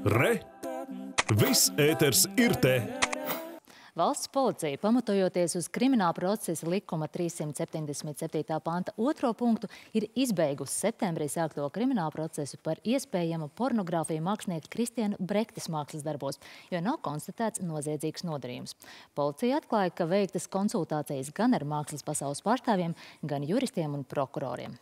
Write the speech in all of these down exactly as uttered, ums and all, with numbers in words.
Re! Viss ēters ir te! Valsts policija, pamatojoties uz Krimināla procesa likuma trīssimt septiņdesmit septītā panta otro punktu, ir izbeigusi septembrī sākto kriminālu procesu par iespējamu pornogrāfiju mākslinieka Kristiāna Brektes mākslas darbos, jo nav konstatēts noziedzīgs nodarījums. Policija atklāja, ka veiktas konsultācijas gan ar mākslas pasaules pārstāvjiem, gan juristiem un prokuroriem.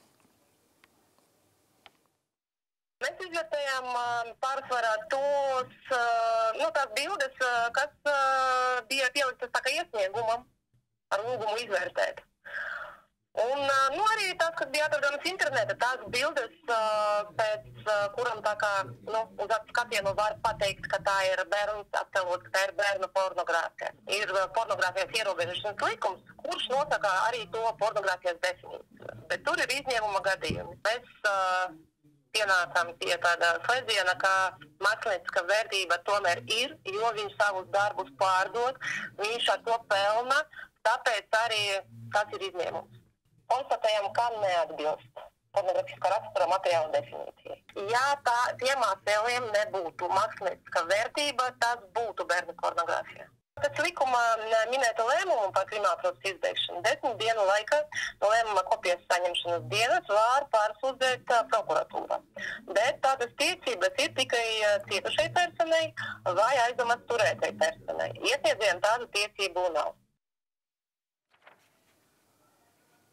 Mēs izvērtējām pārsvarā tos, nu, tās bildes, kas bija pieliktas tā kā iesniegumam ar lūgumu izvērtēt. Un, nu, arī tās, kas bija atrodamas interneta, tās bildes, pēc kuram tā kā, nu, uz skatienu var pateikt, ka tā ir bērns attēlots, ka tā ir bērnu pornogrāfija. Ir pornogrāfijas ierobežošanas likums, kurš nosaka arī to pornogrāfijas definīciju. Bet tur ir izņēmuma gadījumi. Mēs pienācām pie tāda slēdziena, ka mākslinieca vērtība tomēr ir, jo viņš savus darbus pārdod, viņš ar to pelna, tāpēc arī tas ir izņēmums. Konstatējam, ka neatbilst pornogrāfiskā rakstura materiāla definīcija. Ja tā, tiem attēliem nebūtu mākslinieca vērtība, tas būtu bērnu pornogrāfija. Pēc likuma minēta lēmuma par krimināla procesa izbeigšanu desmit dienu laikā no lēmuma kopijas saņemšanas dienas var pārsūdzēt prokuratūra. Bet tādas tiesības ir tikai cietušai personai vai aizdomās turētai personai. Iesniedzējiem tādu tiesību nav.